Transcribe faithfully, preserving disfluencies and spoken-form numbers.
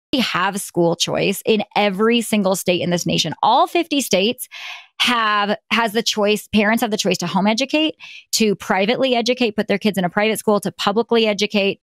have school choice in every single state in this nation. All fifty states have has the choice. Parents have the choice to home educate, to privately educate, put their kids in a private school, to publicly educate.